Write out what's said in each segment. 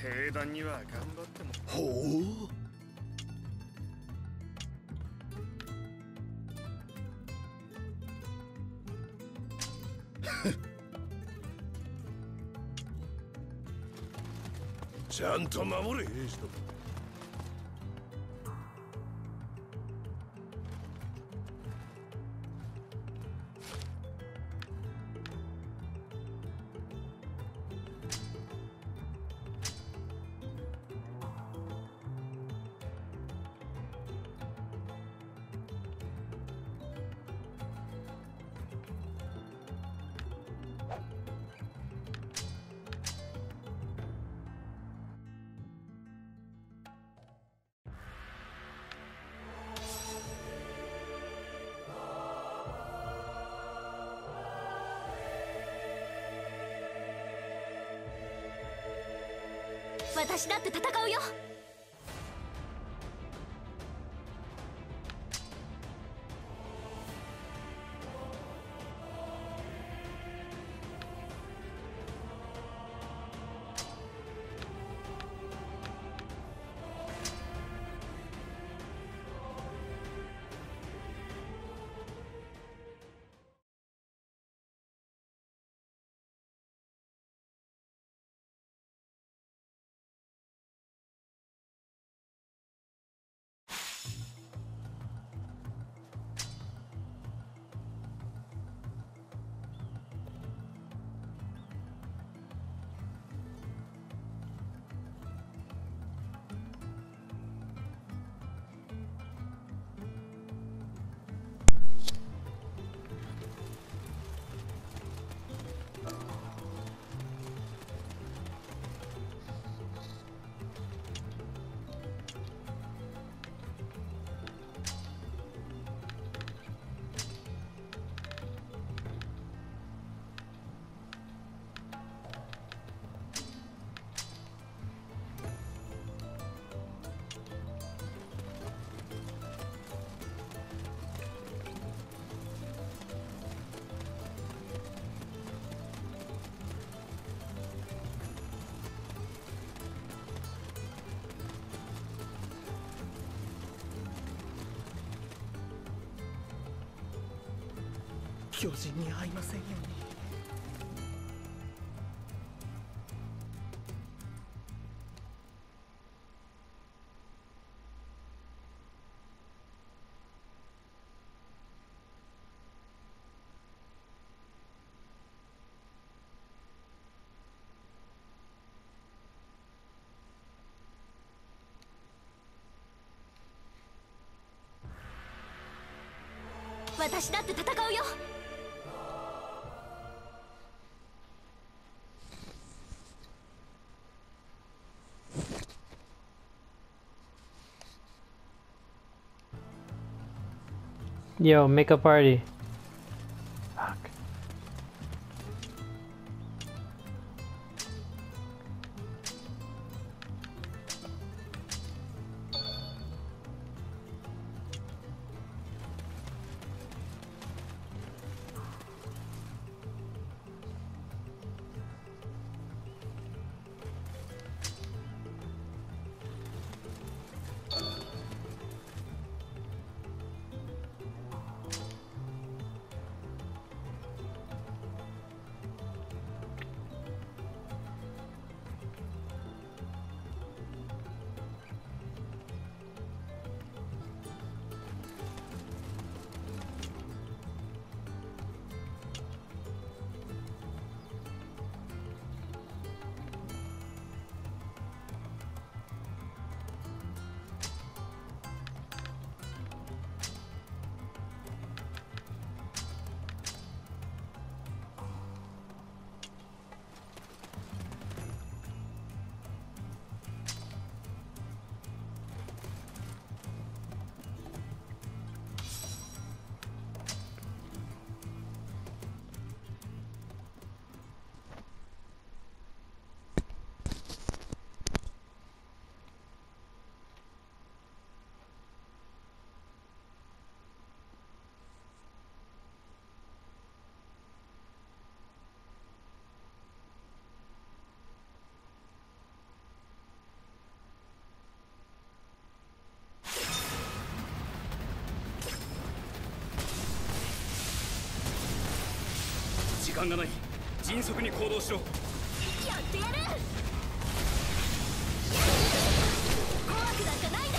兵団には頑張っても。 ほう。ちゃんと守れ、兵士と。 私だって戦うよ。 巨人に会いませんように。 私だって戦うよ。 Yo, make a party. Fuck. 間がない。迅速に行動しろ。 やってやる。怖くなんかないんだから。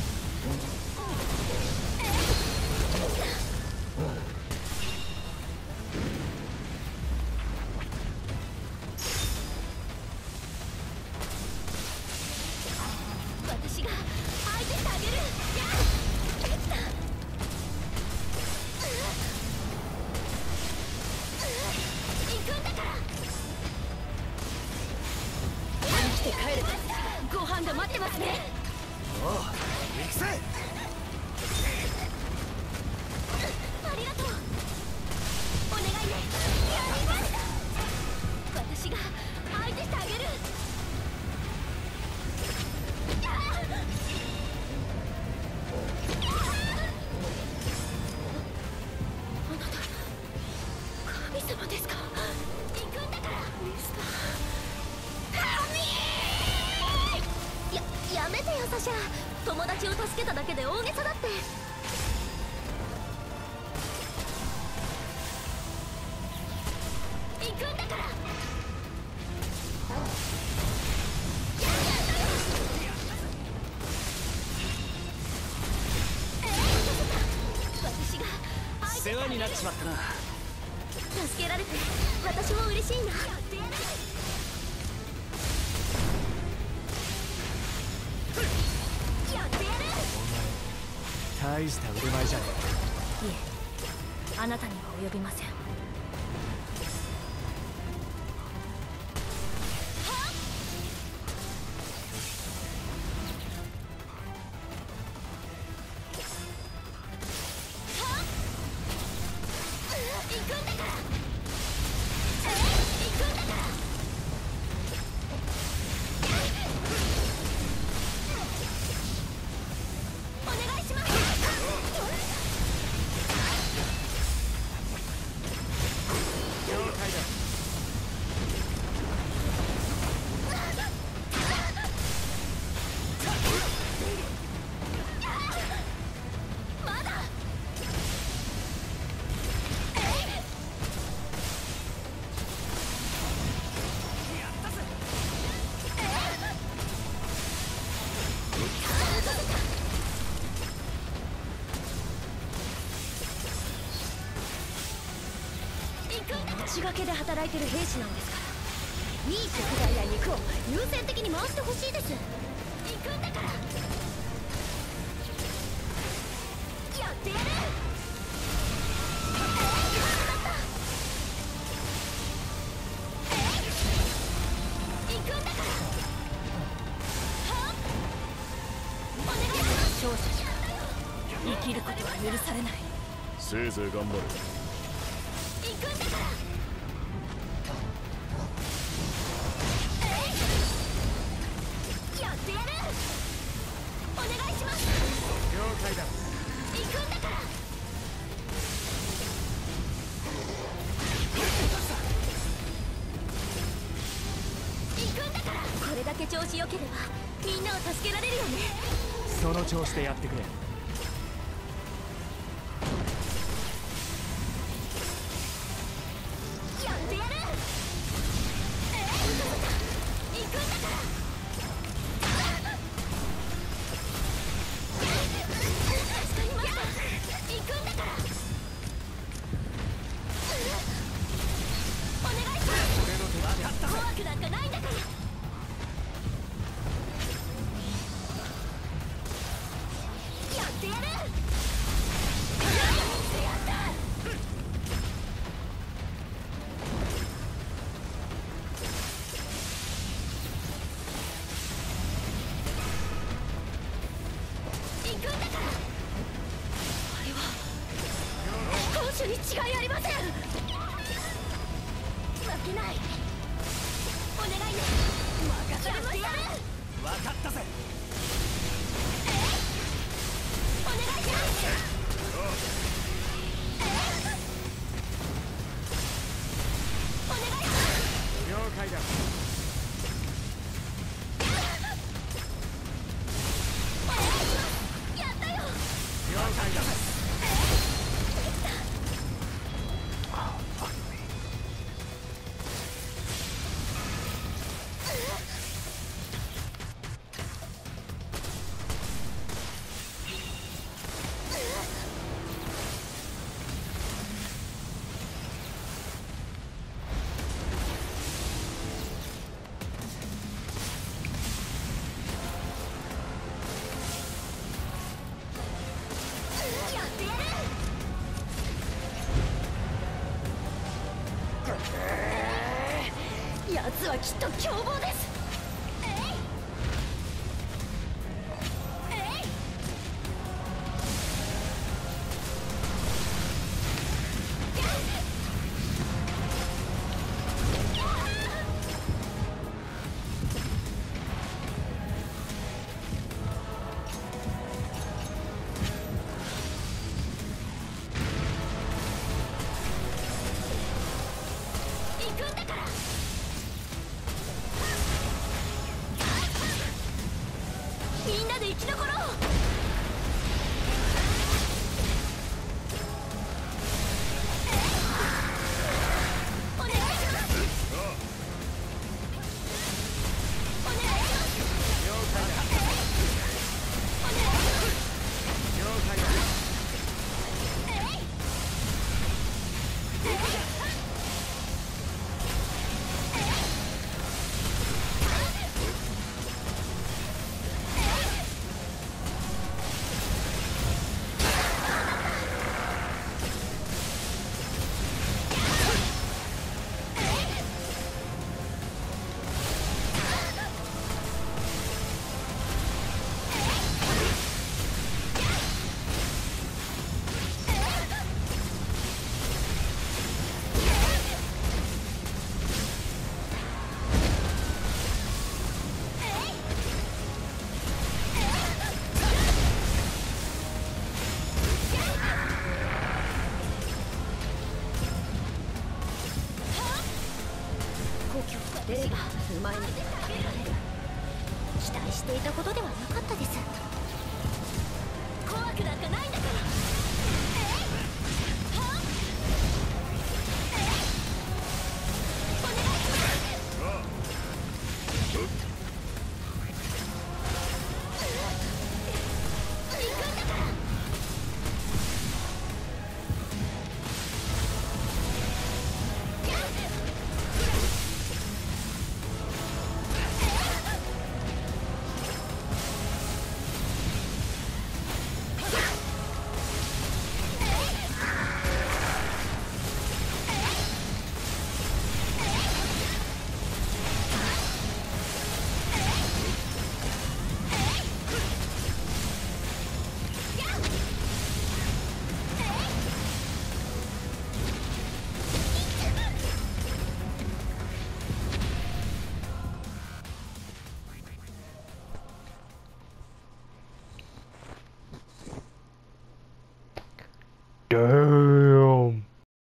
私が相手してあげる。行くんだから。生きて帰ればご飯が待ってますね。 おう行くぜ。 ありがとう。お願いね。やりました。私が相手してあげる。あなた神様ですか。行くんだからミスター神。やめてよサシャ。友達を助けただけで大げさだって。行くんだから。私が世話になっちまったな。 助けられて私も嬉しいな。やってやる。 大した腕前じゃねいえ、あなたには及びません。行くんだから。行くんだから。お願いします。 了解だ。 まだ。内掛けで働いてる兵士なんですから、いい食材や肉を優先的に回してほしいです。行くんだから。やってやる。行くんだから。お願いします。勝者しか生きることは許されない。 せいぜい頑張れ。 行くんだから。やってやる。お願いします。 了解だ。 行くんだから。行くんだから。これだけ調子良ければみんなを助けられるよね。 その調子でやってくれ。 やってやる。行くんだから。助かりました。行くんだから。お願いします。 俺の手分かったぜ。 怖くなんかないんだから。やってやる。やった。行くんだから。あれは攻守に違いありません。負けない。お願いね。任せてやる。 分かったぜ。 お願いします。お願いします。 了解だ。 お願いします。やったよ。 了解だぜ。 奴はきっと凶暴です。みんなで生き残ろう。お願いします。お願いします。 了解だ。 お願いします。 了解だ。故郷が出れば馬に食べられる。期待していたことではなかったです。怖くなんかないん